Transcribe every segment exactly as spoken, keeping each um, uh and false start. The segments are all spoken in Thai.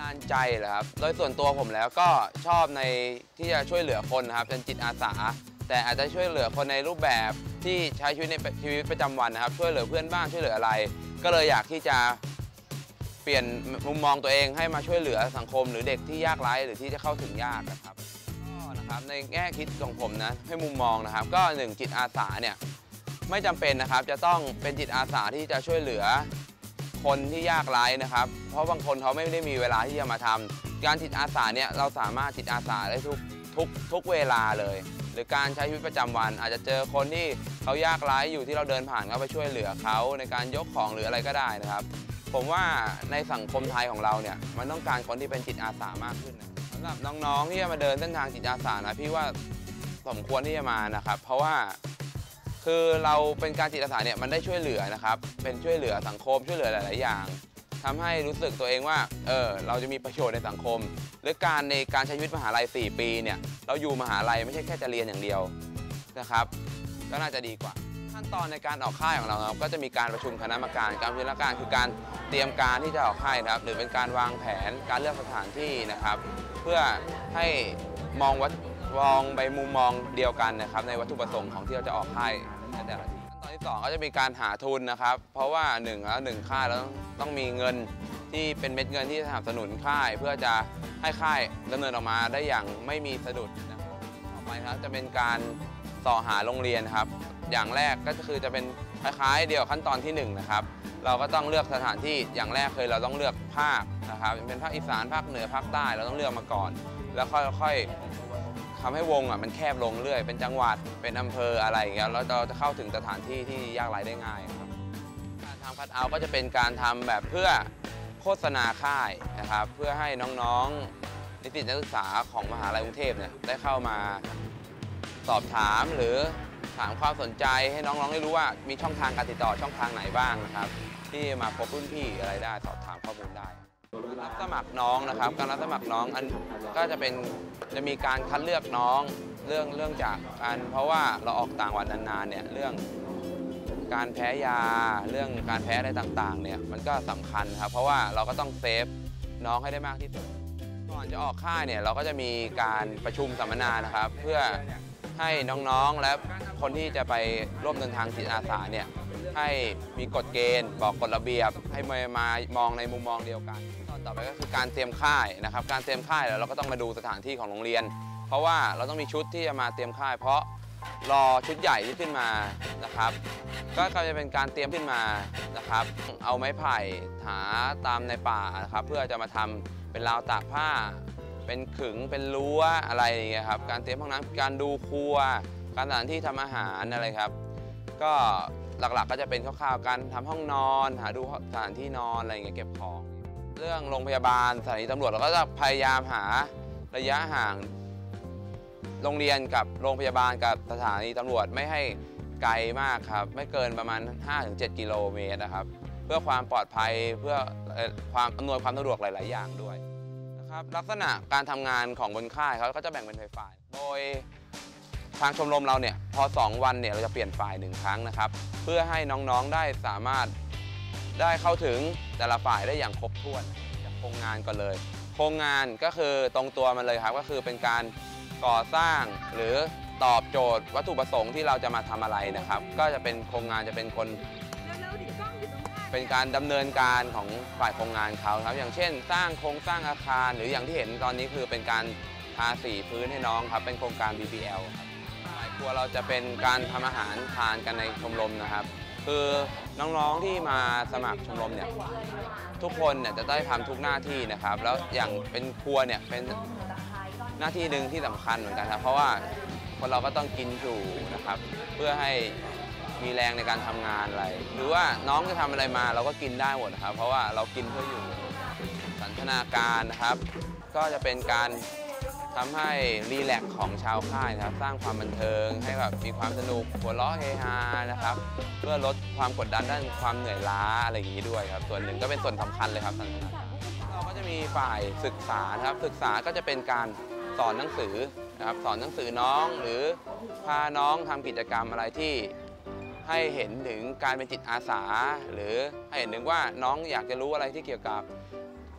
นานใจเหรอครับโดยส่วนตัวผมแล้วก็ชอบในที่จะช่วยเหลือคนนะครับเป็นจิตอาสาแต่อาจจะช่วยเหลือคนในรูปแบบที่ใช้ชีวิตในชีวิตประจำวันนะครับช่วยเหลือเพื่อนบ้านช่วยเหลืออะไรก็เลยอยากที่จะเปลี่ยนมุมมองตัวเองให้มาช่วยเหลือสังคมหรือเด็กที่ยากไร้หรือที่จะเข้าถึงยากนะครับก็นะครับในแง่คิดของผมนะให้มุมมองนะครับก็หนึ่งจิตอาสาเนี่ยไม่จำเป็นนะครับจะต้องเป็นจิตอาสาที่จะช่วยเหลือคนที่ยากไร้นะครับเพราะบางคนเขาไม่ได้มีเวลาที่จะมาทำการจิตอาสาเนี่ยเราสามารถจิตอาสาได้ทุกทุกทุกเวลาเลยหรือการใช้ชีวิตประจำวันอาจจะเจอคนที่เขายากไร้อยู่ที่เราเดินผ่านเขาไปช่วยเหลือเขาในการยกของหรืออะไรก็ได้นะครับผมว่าในสังคมไทยของเราเนี่ยมันต้องการคนที่เป็นจิตอาสามากขึ้นนะสำหรับน้องๆที่จะมาเดินเส้นทางจิตอาสานะพี่ว่าสมควรที่จะมานะครับเพราะว่าคือเราเป็นการจิตอาสาเนี่ยมันได้ช่วยเหลือนะครับเป็นช่วยเหลือสังคมช่วยเหลือหลายๆอย่างทำให้รู้สึกตัวเองว่าเออเราจะมีประโยชน์ในสังคมหรือการในการใช้ชีวิตมหาลัยสี่ปีเนี่ยเราอยู่มหาลัยไม่ใช่แค่จะเรียนอย่างเดียวนะครับก็น่าจะดีกว่าขั้นตอนในการออกค่ายของเราครับก็จะมีการประชุมคณะกรรมการการประชุมคณะกรรมการคือการเตรียมการที่จะออกค่ายนะครับหรือเป็นการวางแผนการเลือกสถานที่นะครับเพื่อให้มองวัดมองไปมุมมองเดียวกันนะครับในวัตถุประสงค์ของที่เราจะออกค่ายในแต่ละที่ขั้นตอนที่สองก็จะมีการหาทุนนะครับเพราะว่าหนึ่งแล้วหนึ่งค่ายแล้วต้องมีเงินที่เป็นเม็ดเงินที่สนับสนุนค่ายเพื่อจะให้ค่ายดำเนินออกมาได้อย่างไม่มีสะดุดนะครับต่อไปครับจะเป็นการต่อหาโรงเรียนครับอย่างแรกก็คือจะเป็นคล้ายๆเดียวขั้นตอนที่หนึ่งนะครับเราก็ต้องเลือกสถานที่อย่างแรกเคยเราต้องเลือกภาคนะครับเป็นภาคอีสานภาคเหนือภาคใต้เราต้องเลือกมาก่อนแล้วค่อยๆทำให้วงอ่ะมันแคบลงเรื่อยเป็นจังหวัดเป็นอำเภออะไรอย่างเงี้ยแล้วเราจะเข้าถึงสถานที่ที่ยากไร้ได้ง่ายครับการทำคัทเอาท์ก็จะเป็นการทำแบบเพื่อโฆษณาค่ายนะครับเพื่อให้น้องๆนิสิตนักศึกษาของมหาลัยกรุงเทพเนี่ยได้เข้ามาสอบถามหรือถามความสนใจให้น้องๆได้รู้ว่ามีช่องทางการติดต่อช่องทางไหนบ้างนะครับที่มาพบรุ่นพี่อะไรได้สอบถามข้อมูลได้รับสมัครน้องนะครับการรับสมัครน้องอันก็จะเป็นจะมีการคัดเลือกน้องเรื่องเรื่องจากการเพราะว่าเราออกต่างวัดนานๆเนี่ยเรื่องการแพ้ยาเรื่องการแพ้อะไรต่างๆเนี่ยมันก็สำคัญครับเพราะว่าเราก็ต้องเซฟน้องให้ได้มากที่สุดก่อนจะออกค่ายเนี่ยเราก็จะมีการประชุมสัมมนานะครับเพื่อให้น้องๆและคนที่จะไปร่วมเดินทางจิตอาสาเนี่ยให้มีกฎเกณฑ์บอกกฎระเบียบให้มามามองในมุมมองเดียวกันตอนต่อไปก็คือการเตรียมค่ายนะครับการเตรียมค่ายแล้วเราก็ต้องมาดูสถานที่ของโรงเรียนเพราะว่าเราต้องมีชุดที่จะมาเตรียมค่ายเพราะรอชุดใหญ่ที่ขึ้นมานะครับก็จะเป็นการเตรียมขึ้นมานะครับเอาไม้ไผ่หาตามในป่านะครับเพื่อจะมาทำเป็นราวตากผ้าเป็นขึงเป็นรั้วอะไรอย่างเงี้ยครับการเตรียมห้องน้ำการดูครัวการสถานที่ทำอาหารอะไรครับก็หลักๆก็จะเป็นคร่าวๆการทำห้องนอนหาดูสถานที่นอนอะไรอย่างเงี้ยเก็บของเรื่องโรงพยาบาลสถานีตำรวจเราก็จะพยายามหาระยะห่างโรงเรียนกับโรงพยาบาลกับสถานีตำรวจไม่ให้ไกลมากครับไม่เกินประมาณ ห้าถึงเจ็ด กิโลเมตรนะครับเพื่อความปลอดภัยเพื่อความอำนวยความสะดวกหลายๆอย่างด้วยนะครับลักษณะการทำงานของบนค่ายเขาก็จะแบ่งเป็นฝ่ายๆโดยทางชมรมเราเนี่ยพอสองวันเนี่ยเราจะเปลี่ยนฝ่ายหนึ่งครั้งนะครับเพื่อให้น้องๆได้สามารถได้เข้าถึงแต่ละฝ่ายได้อย่างครบถ้วนจากโครงงานก่อนเลยโครงงานก็คือตรงตัวมันเลยครับก็คือเป็นการก่อสร้างหรือตอบโจทย์วัตถุประสงค์ที่เราจะมาทำอะไรนะครับก็จะเป็นโครงงานจะเป็นคนเป็นการดำเนินการของฝ่ายโครงงานเขาครับอย่างเช่นสร้างโครงสร้างอาคารหรืออย่างที่เห็นตอนนี้คือเป็นการทาสีพื้นให้น้องครับเป็นโครงการ บี พี แอล ครับฝ่ายครัวเราจะเป็นการทำอาหารทานกันในชมรมนะครับคือน้องๆที่มาสมัครชมรมเนี่ยทุกคนเนี่ยจะได้ทำทุกหน้าที่นะครับแล้วอย่างเป็นครัวเนี่ยเป็นหน้าที่หนึ่งที่สำคัญเหมือนกันครับเพราะว่าคนเราก็ต้องกินอยู่นะครับเพื่อให้มีแรงในการทำงานอะไรหรือว่าน้องจะทำอะไรมาเราก็กินได้หมดนะครับเพราะว่าเรากินเพื่ออยู่สันทนาการนะครับก็จะเป็นการทำให้รีแลกซ์ของชาวค่ายนะครับสร้างความบันเทิงให้แบบมีความสนุกหัวเราะเฮฮานะครับเพื่อลดความกดดันด้านความเหนื่อยล้าอะไรอย่างนี้ด้วยครับส่วนหนึ่งก็เป็นส่วนสำคัญเลยครับสันทนาการเราก็จะมีฝ่ายศึกษาครับศึกษาก็จะเป็นการสอนหนังสือนะครับสอนหนังสือน้องหรือพาน้องทำกิจกรรมอะไรที่ให้เห็นถึงการเป็นจิตอาสาหรือให้เห็นถึงว่าน้องอยากจะรู้อะไรที่เกี่ยวกับก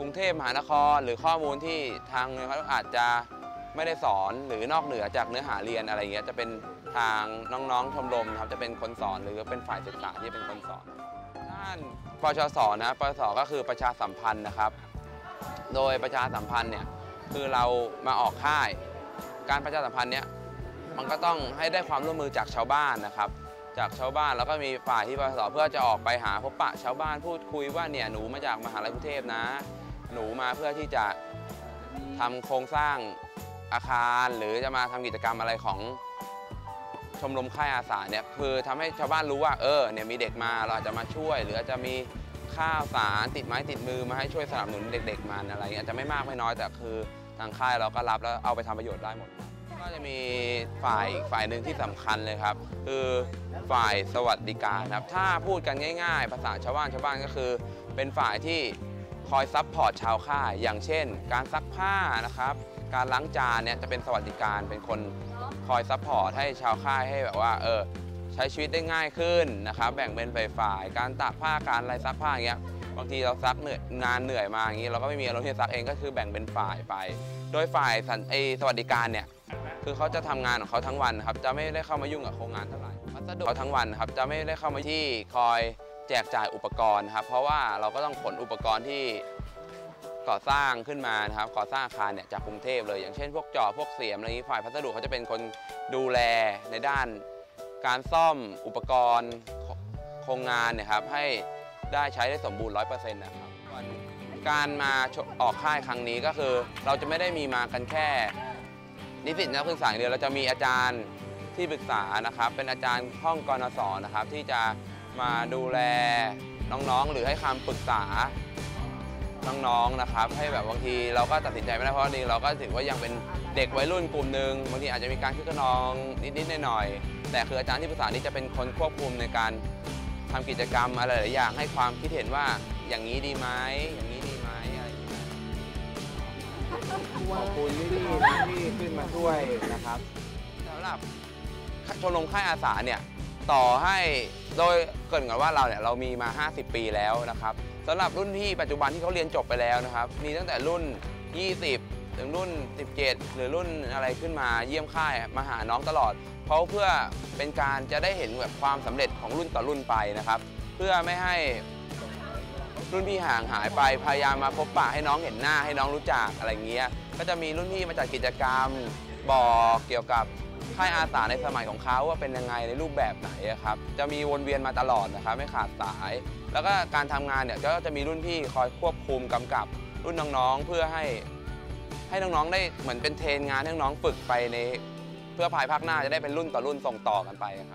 รุงเทพมหานครหรือข้อมูลที่ทางเขาอาจจะไม่ได้สอนหรือนอกเหนือจากเนื้อหาเรียนอะไรเงี้ยจะเป็นทางน้องๆชมรมครับจะเป็นคนสอนหรือเป็นฝ่ายศึกษาที่เป็นคนสอนด้านปชสนะปชสก็คือประชาสัมพันธ์นะครับโดยประชาสัมพันธ์เนี่ยคือเรามาออกค่ายการประชาสัมพันธ์เนี่ยมันก็ต้องให้ได้ความร่วมมือจากชาวบ้านนะครับจากชาวบ้านแล้วก็มีฝ่ายที่ปชสเพื่อจะออกไปหาพบปะชาวบ้านพูดคุยว่าเนี่ยหนูมาจากมหาลัยกรุงเทพนะหนูมาเพื่อที่จะทำโครงสร้างอาคารหรือจะมาทำกิจกรรมอะไรของชมรมค่ายอาสาเนี่ยคือทำให้ชาวบ้านรู้ว่าเออเนี่ยมีเด็กมาเราอาจจะมาช่วยหรืออาจจะมีข้าวสารติดไม้ติดมือมาให้ช่วยสนับสนุนเด็กๆมันอะไรอาจจะไม่มากไม่น้อยแต่คือทางค่ายเราก็รับแล้วเอาไปทำประโยชน์ได้หมดก็จะมีฝ่ายฝ่ายหนึ่งที่สำคัญเลยครับคือฝ่ายสวัสดิการครับถ้าพูดกันง่ายๆภาษาชาวบ้านชาวบ้านก็คือเป็นฝ่ายที่คอยซัพพอร์ตชาวค่ายอย่างเช่นการซักผ้านะครับการล้างจานเนี่ยจะเป็นสวัสดิการเป็นคนคอยซัพพอร์ตให้ชาวค่ายให้แบบว่าเออใช้ชีวิตได้ง่ายขึ้นนะครับแบ่งเป็นฝ่ายการตากผ้าการอะไรซักผ้าอย่างเงี้ยบางทีเราซักเหนื่อยงานเหนื่อยมาอย่างนี้เราก็ไม่มีอารมณ์ที่ซักเองก็คือแบ่งเป็นฝ่ายไปโดยฝ่ายสวัสดิการเนี่ยคือเขาจะทำงานของเขาทั้งวันครับจะไม่ได้เข้ามายุ่งกับโครงงานเท่าไหร่พัสดุเขาทั้งวันครับจะไม่ได้เข้ามาที่คอยแจกจ่ายอุปกรณ์ครับเพราะว่าเราก็ต้องขนอุปกรณ์ที่ก่อสร้างขึ้นมานะครับก่อสร้างอาคารเนี่ยจากกรุงเทพเลยอย่างเช่นพวกจอบพวกเสียมอะไรนี้ฝ่ายพัสดุเขาจะเป็นคนดูแลในด้านการซ่อมอุปกรณ์โครงงานเนี่ยครับให้ได้ใช้ได้สมบูรณ์ ร้อยเปอร์เซ็นต์ นะครับการมาออกค่ายครั้งนี้ก็คือเราจะไม่ได้มีมากันแค่นิสิตนักศึกษาเดียวเราจะมีอาจารย์ที่ปรึกษานะครับเป็นอาจารย์ห้องกนศนะครับที่จะมาดูแลน้องๆหรือให้คำปรึกษาน้องๆนะครับให้แบบบางทีเราก็ตัดสินใจไม่ได้เพราะนี่เราก็ถือว่ายังเป็นเด็กวัยรุ่นกลุ่มหนึ่งบางทีอาจจะมีการคึกขนองนิดๆหน่อยๆแต่คืออาจารย์ที่ปรึกษานี้จะเป็นคนควบคุมในการทำกิจกรรมอะไรหลายอย่างให้ความคิดเห็นว่าอย่างนี้ดีไหมอย่างนี้ดีไหมอะไรอย่างนี้ขอบคุณพี่ๆที่ขึ้นมาช่วยนะครับสำหรับชมรมค่ายอาสาเนี่ยต่อให้โดยเกริ่นก่อนว่าเราเนี่ยเรามีมาห้าสิบปีแล้วนะครับสำหรับรุ่นพี่ปัจจุบันที่เขาเรียนจบไปแล้วนะครับมีตั้งแต่รุ่นยี่สิบถึงรุ่นสิบเจ็ดหรือรุ่นอะไรขึ้นมาเยี่ยมค่ายมาหาน้องตลอดเพราะเพื่อเป็นการจะได้เห็นแบบความสำเร็จของรุ่นต่อรุ่นไปนะครับเพื่อไม่ให้รุ่นพี่ห่างหายไปพยายามมาพบปะให้น้องเห็นหน้าให้น้องรู้จักอะไรเงี้ยก็จะมีรุ่นพี่มาจัดกิจกรรมบอกเกี่ยวกับค่ายอาสาในสมัยของเขาว่าเป็นยังไงในรูปแบบไหนครับจะมีวนเวียนมาตลอดนะครับไม่ขาดสายแล้วก็การทำงานเนี่ยก็จะมีรุ่นพี่คอยควบคุมกำกับรุ่นน้องๆเพื่อให้ให้น้องๆได้เหมือนเป็นเทรนงานให้น้องฝึกไปในเพื่อภายภาคหน้าจะได้เป็นรุ่นต่อรุ่นส่งต่อกันไปครับ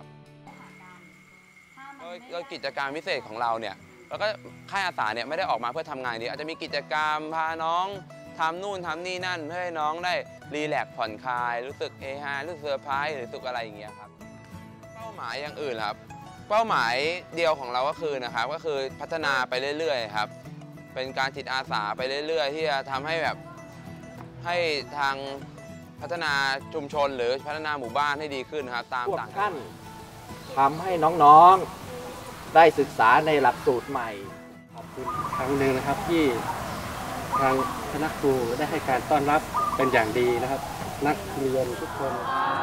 โดยกิจกรรมพิเศษของเราเนี่ยแล้วก็ค่ายอาสาเนี่ยไม่ได้ออกมาเพื่อทำงานนี้อาจจะมีกิจกรรมพาน้องทำนู่นทำนี่นั่นเพื่อให้น้องได้รีแลกซ์ผ่อนคลายรู้สึกเฮฮารู้สึกเซอร์ไพรส์หรือรู้สึกอะไรอย่างเงี้ยครับเป้าหมายอย่างอื่นครับเป้าหมายเดียวของเราก็คือนะครับก็คือพัฒนาไปเรื่อยๆครับเป็นการจิตอาสาไปเรื่อยๆที่จะทำให้แบบให้ทางพัฒนาชุมชนหรือพัฒนาหมู่บ้านให้ดีขึ้นครับตามพวกต่างท่านทำให้น้องๆได้ศึกษาในหลักสูตรใหม่ขอบคุณครั้งหนึ่งนะครับที่ทางคณะครูได้ให้การต้อนรับเป็นอย่างดีนะครับนักเรียนทุกคน